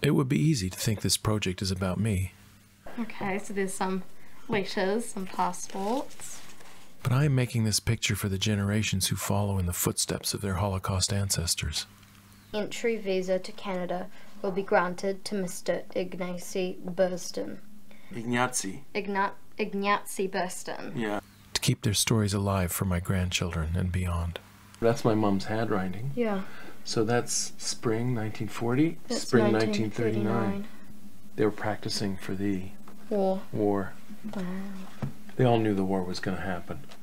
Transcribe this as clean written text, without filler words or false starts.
It would be easy to think this project is about me. Okay, so there's some letters, some passports. But I am making this picture for the generations who follow in the footsteps of their Holocaust ancestors. Entry visa to Canada will be granted to Mr. Ignacy Burston. Ignacy. Ignacy Burston. Yeah. To keep their stories alive for my grandchildren and beyond. That's my mom's handwriting. Yeah. So that's spring 1940, That's spring 1939. They were practicing for the War. war. Wow. They all knew the war was going to happen.